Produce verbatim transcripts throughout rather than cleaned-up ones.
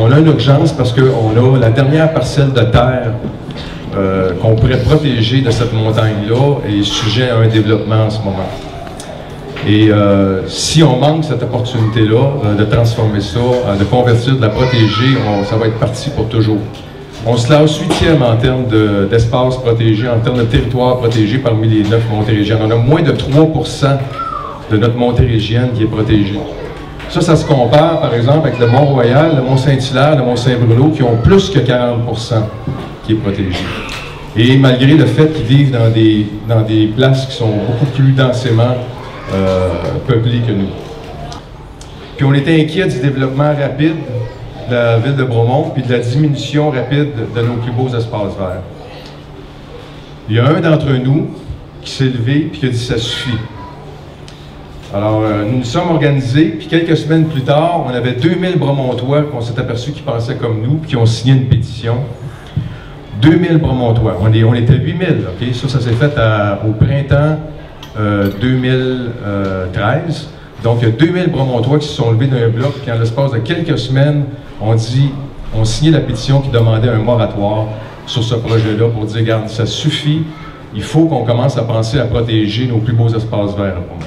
on a une urgence parce qu'on a la dernière parcelle de terre euh, qu'on pourrait protéger de cette montagne-là et sujet à un développement en ce moment. Et euh, si on manque cette opportunité-là euh, de transformer ça, euh, de convertir, de la protéger, on, ça va être parti pour toujours. On se classe huitième en termes d'espace de, protégé, en termes de territoire protégé parmi les neuf Montérégiennes. On a moins de trois pour cent de notre Montérégienne qui est protégée. Ça, ça se compare, par exemple, avec le Mont-Royal, le Mont-Saint-Hilaire, le Mont-Saint-Bruno, qui ont plus que quarante pour cent qui est protégé. Et malgré le fait qu'ils vivent dans des, dans des places qui sont beaucoup plus densément euh, peuplées que nous. Puis on était inquiet du développement rapide de la ville de Bromont, puis de la diminution rapide de nos plus beaux espaces verts. Il y a un d'entre nous qui s'est levé et qui a dit « ça suffit ». Alors, euh, nous nous sommes organisés, puis quelques semaines plus tard, on avait deux mille Bromontois qu'on s'est aperçu qui pensaient comme nous, puis qui ont signé une pétition. deux mille Bromontois. On, est, on était huit mille, OK? Ça, ça s'est fait à, au printemps euh, deux mille treize. Donc, il y a deux mille Bromontois qui se sont levés d'un bloc, puis en l'espace de quelques semaines, on dit, on signait la pétition qui demandait un moratoire sur ce projet-là pour dire, regarde, ça suffit, il faut qu'on commence à penser à protéger nos plus beaux espaces verts à Bromont.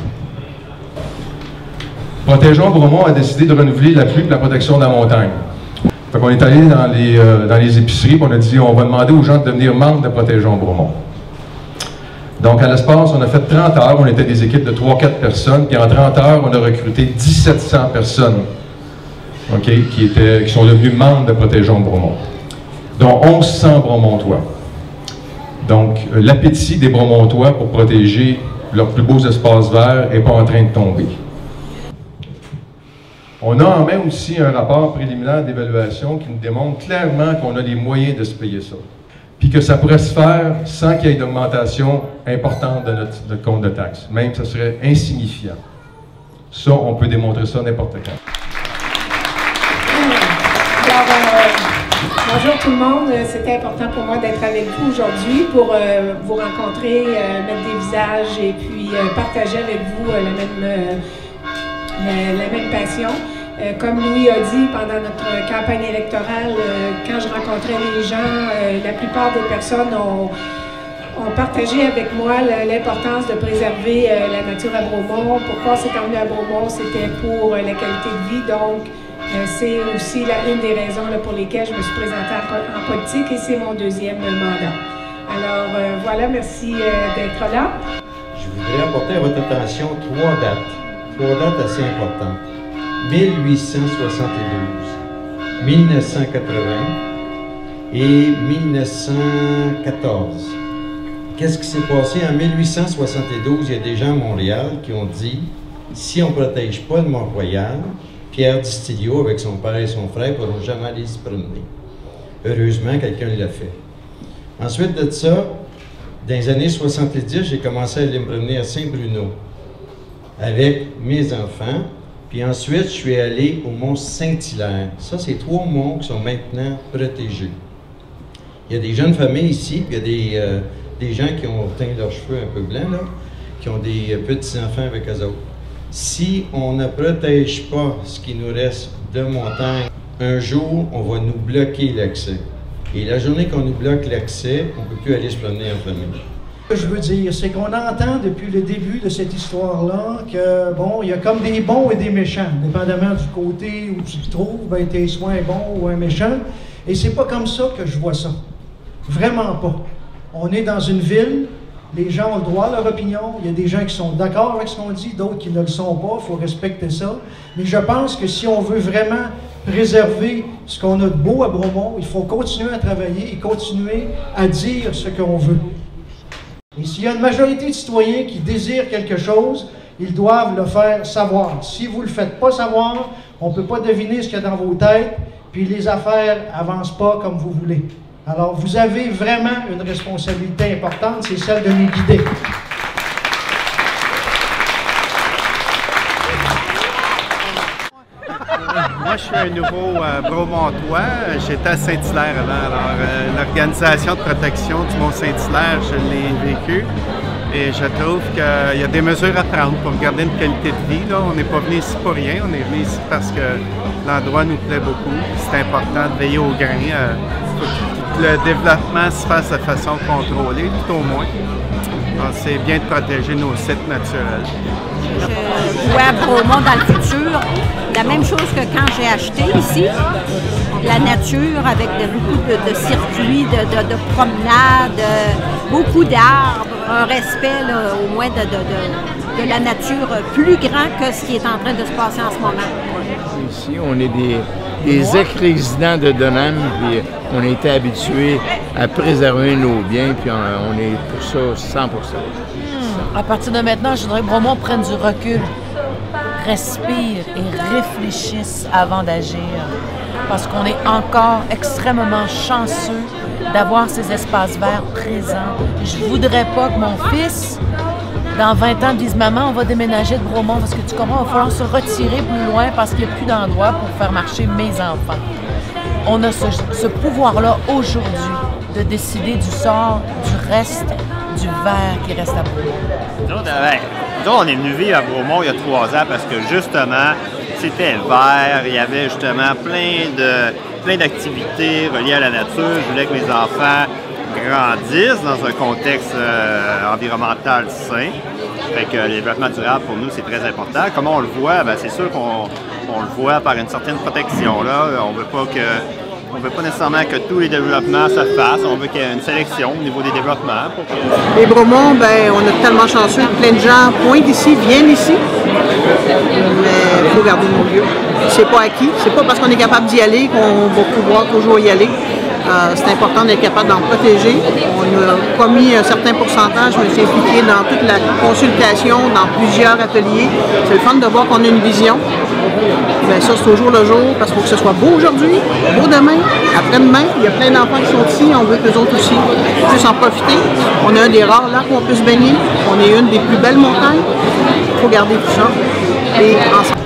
Protégeons Bromont a décidé de renouveler l'appui pour la protection de la montagne. Fait qu'on est allé dans les, euh, dans les épiceries, puis on a dit, on va demander aux gens de devenir membres de Protégeons Bromont. Donc, à l'espace, on a fait trente heures, on était des équipes de trois quatre personnes, puis en trente heures, on a recruté mille sept cents personnes, okay, qui, étaient, qui sont devenues membres de Protégeons Bromont, dont mille cent Bromontois. Donc, euh, l'appétit des Bromontois pour protéger leurs plus beaux espaces verts n'est pas en train de tomber. On a en main aussi un rapport préliminaire d'évaluation qui nous démontre clairement qu'on a les moyens de se payer ça. Puis que ça pourrait se faire sans qu'il y ait d'augmentation importante de notre, notre compte de taxes. Même que ça serait insignifiant. Ça, on peut démontrer ça n'importe quand. Alors, euh, bonjour tout le monde. C'était important pour moi d'être avec vous aujourd'hui pour euh, vous rencontrer, euh, mettre des visages et puis euh, partager avec vous euh, la même... Euh, La, la même passion. Euh, comme Louis a dit pendant notre campagne électorale, euh, quand je rencontrais les gens, euh, la plupart des personnes ont, ont partagé avec moi l'importance de préserver euh, la nature à Bromont. Pourquoi c'est emmené à Bromont? C'était pour euh, la qualité de vie. Donc, euh, c'est aussi la, une des raisons là, pour lesquelles je me suis présentée en, en politique et c'est mon deuxième mandat. Alors, euh, voilà, merci euh, d'être là. Je voudrais apporter à votre attention trois dates. Trois dates assez importantes. mille huit cent soixante-douze, mille neuf cent quatre-vingts et mille neuf cent quatorze. Qu'est-ce qui s'est passé en mille huit cent soixante-douze? Il y a des gens à Montréal qui ont dit, si on ne protège pas le Mont-Royal, Pierre Distilio, avec son père et son frère, ne pourront jamais aller se promener. Heureusement, quelqu'un l'a fait. Ensuite de ça, dans les années soixante-dix, j'ai commencé à aller me promener à Saint-Bruno avec mes enfants, puis ensuite je suis allé au mont Saint-Hilaire. Ça, c'est trois monts qui sont maintenant protégés. Il y a des jeunes familles ici, puis il y a des, euh, des gens qui ont teint leurs cheveux un peu blancs, là, qui ont des euh, petits-enfants avec eux autres. Si on ne protège pas ce qui nous reste de montagne, un jour, on va nous bloquer l'accès. Et la journée qu'on nous bloque l'accès, on ne peut plus aller se promener en famille. Ce que je veux dire, c'est qu'on entend depuis le début de cette histoire-là que, bon, il y a comme des bons et des méchants, dépendamment du côté où tu te trouves, ben, t'es soit un bon ou un méchant. Et c'est pas comme ça que je vois ça. Vraiment pas. On est dans une ville, les gens ont le droit à leur opinion, il y a des gens qui sont d'accord avec ce qu'on dit, d'autres qui ne le sont pas, il faut respecter ça. Mais je pense que si on veut vraiment préserver ce qu'on a de beau à Bromont, il faut continuer à travailler et continuer à dire ce qu'on veut. Et s'il y a une majorité de citoyens qui désirent quelque chose, ils doivent le faire savoir. Si vous ne le faites pas savoir, on ne peut pas deviner ce qu'il y a dans vos têtes, puis les affaires n'avancent pas comme vous voulez. Alors, vous avez vraiment une responsabilité importante, c'est celle de nous guider. Moi, je suis un nouveau euh, Bromontois. J'étais à Saint-Hilaire avant. Alors, euh, l'organisation de protection du Mont Saint-Hilaire, je l'ai vécu. Et je trouve qu'il y a des mesures à prendre pour garder une qualité de vie. Là. On n'est pas venu ici pour rien, on est venu ici parce que l'endroit nous plaît beaucoup. C'est important de veiller au grain. Euh, que le développement se fasse de façon contrôlée, tout au moins. C'est bien de protéger nos sites naturels. Je vois Bromont dans le futur, la même chose que quand j'ai acheté ici. La nature avec de, beaucoup de, de circuits, de, de, de promenades, beaucoup d'arbres, un respect là, au moins de, de, de, de la nature plus grand que ce qui est en train de se passer en ce moment. Ici, on est des, des ex-résidents de Denham, puis on a été habitués à préserver nos biens, puis on, on est pour ça cent pour cent. Hmm. À partir de maintenant, je voudrais que Bromont prenne du recul, respire et réfléchisse avant d'agir. Parce qu'on est encore extrêmement chanceux d'avoir ces espaces verts présents. Je ne voudrais pas que mon fils, dans vingt ans, dise « Maman, on va déménager de Bromont parce que tu comprends, il va falloir se retirer plus loin parce qu'il n'y a plus d'endroit pour faire marcher mes enfants. » On a ce, ce pouvoir-là aujourd'hui de décider du sort du reste du vert qui reste à Bromont. Nous autres, ouais, nous autres, on est venus vivre à Bromont il y a trois ans parce que justement, c'était vert, il y avait justement plein de plein d'activités reliées à la nature. Je voulais que mes enfants grandissent dans un contexte euh, environnemental sain. Fait que le développement durable, pour nous, c'est très important. Comment on le voit? Ben, c'est sûr qu'on on le voit par une certaine protection. Là. On veut pas que On ne veut pas nécessairement que tous les développements se fassent. On veut qu'il y ait une sélection au niveau des développements. Pour que... Et Bromont, ben, on est tellement chanceux. Plein de gens pointent ici, viennent ici. Mais il faut garder nos lieux. C'est pas acquis. C'est pas parce qu'on est capable d'y aller qu'on va pouvoir toujours y aller. Euh, c'est important d'être capable d'en protéger. On a commis un certain pourcentage. Je me suis impliqué dans toute la consultation, dans plusieurs ateliers. C'est le fun de voir qu'on a une vision. Bien, ça, c'est au jour le jour, parce qu'il faut que ce soit beau aujourd'hui, beau demain, après-demain. Il y a plein d'enfants qui sont ici, on veut qu'eux autres aussi puissent en profiter. On a un des rares lacs où on peut se baigner. On est une des plus belles montagnes. Il faut garder tout ça. Et ensemble.